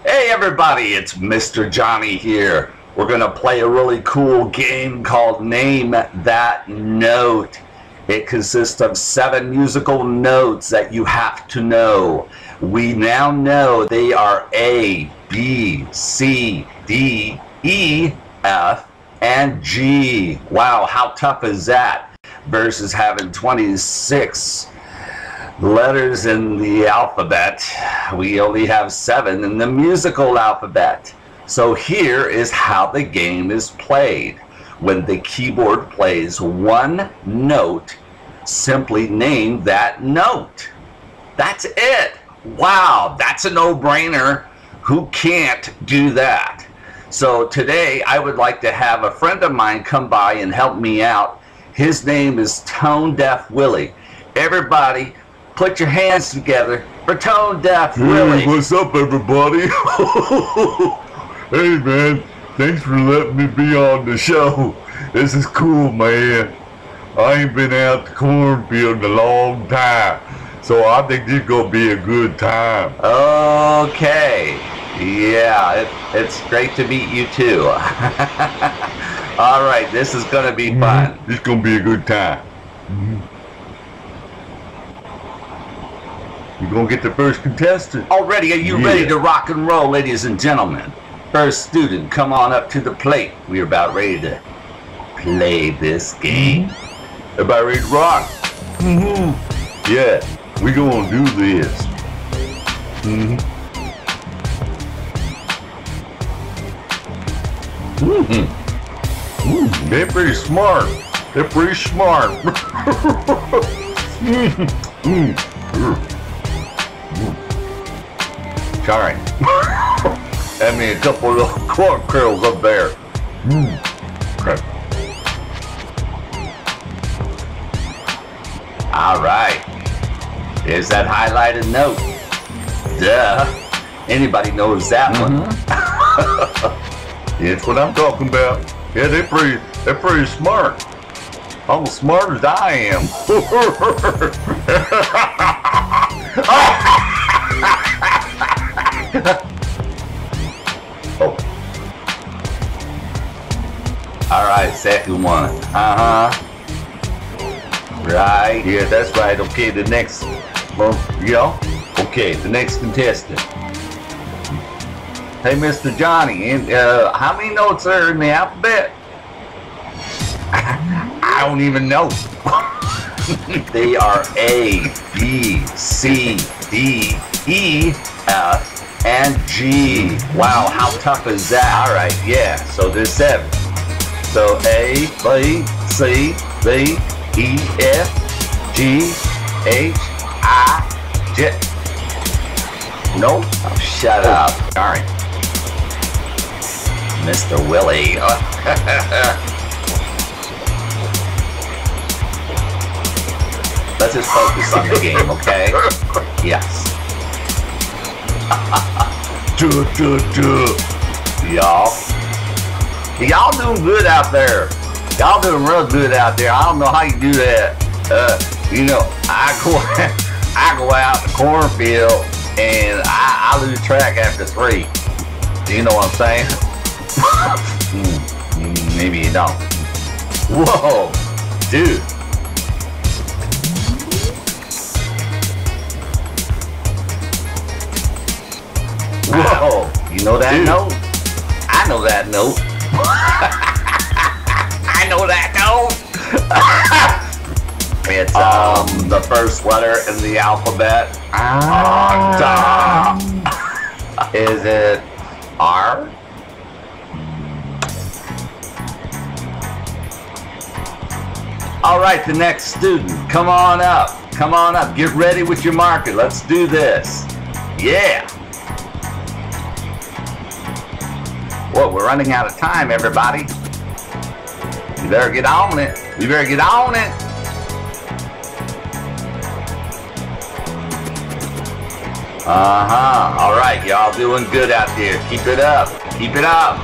Hey everybody, it's Mr. Johnny here. We're gonna play a really cool game called Name That Note. It consists of 7 musical notes that you have to know. We now know they are A, B, C, D, E, F, and G. Wow, how tough is that? Versus having 26 letters in the alphabet. We only have 7 in the musical alphabet. So here is how the game is played. When the keyboard plays one note, simply name that note. That's it. Wow, that's a no-brainer. Who can't do that? So today I would like to have a friend of mine come by and help me out. His name is Tone Deaf Willie. Everybody, put your hands together for Tone Deaf Willie. Hey, what's up, everybody? Hey, man, thanks for letting me be on the show. This is cool, man. I ain't been out the cornfield in a long time, so I think this is gonna be a good time. Okay. Yeah, it's great to meet you too. All right, this is gonna be fun. This is gonna be a good time. You're gonna get the first contestant. Already, are you ready to rock and roll, ladies and gentlemen? First student, come on up to the plate. We're about ready to play this game. Everybody ready to rock? Yeah, we gonna do this. They're pretty smart. They're pretty smart. Sorry. I mean, a couple of little corn curls up there. Okay. All right. There's that highlighted note. Duh. Anybody knows that one? That's what I'm talking about. Yeah, they're pretty smart. Almost smart as I am. Oh. All right, second one. Right. Yeah, that's right. Okay, the next. Well, yeah. Okay, the next contestant. Hey, Mr. Johnny, how many notes are in the alphabet? I don't even know. They are A, B, C, D, E, F, and G. Wow, how tough is that? All right, yeah, so there's 7. So A, B, C, D, E, F, G, H, I, J. Nope, oh, shut up. All right. Mr. Willie. Let's just focus on the game, okay? Yes. Y'all doing good out there. Y'all doing real good out there. I don't know how you do that. You know, I go out in the cornfield and I lose track after 3. Do you know what I'm saying? Maybe you don't. Whoa, dude. Whoa, you know that note? I know that note. I know that note. It's the first letter in the alphabet. Is it R? All right, the next student, come on up. Come on up. Get ready with your marker. Let's do this. Yeah. Whoa, we're running out of time, everybody. You better get on it. You better get on it. All right, y'all doing good out there. Keep it up. Keep it up.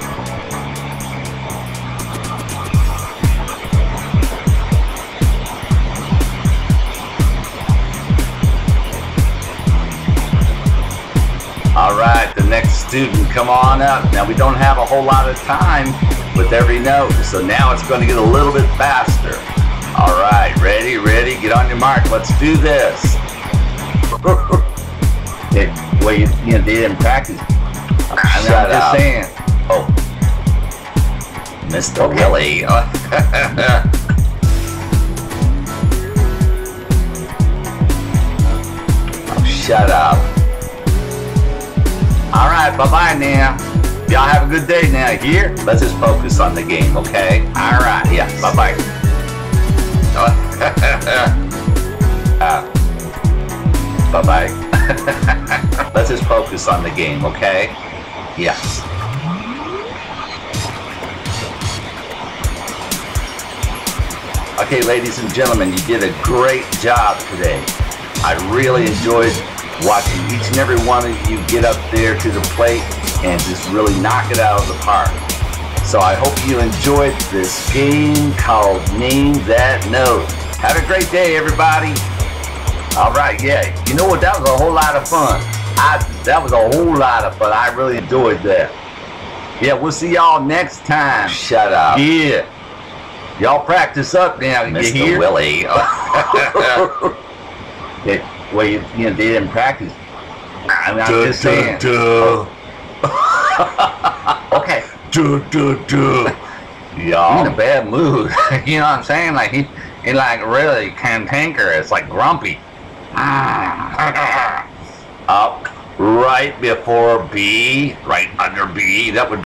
All right, the next student, come on up. Now we don't have a whole lot of time with every note, so now it's going to get a little bit faster. All right, ready, get on your mark. Let's do this. Well, you know, they didn't practice. I'm just saying. Oh, Mr. Willie. Oh, shut up. All right, bye-bye now. Y'all have a good day now. Here, let's just focus on the game, okay? All right, yeah, bye-bye. Bye-bye. Let's just focus on the game, okay? Yes. Okay, ladies and gentlemen, you did a great job today. I really enjoyed watching each and every one of you get up there to the plate and just really knock it out of the park. So I hope you enjoyed this game called Name That Note. Have a great day, everybody. All right, yeah, you know what, that was a whole lot of fun. That was a whole lot of fun. I really enjoyed that. Yeah, we'll see y'all next time. Shut up. Yeah. Y'all practice up now. Mr. You hear? Willie. Well, you know, they didn't practice. I'm just saying. Okay. Y'all in a bad mood. You know what I'm saying? Like he like really cantankerous, like grumpy. Up right before B, right under B. That would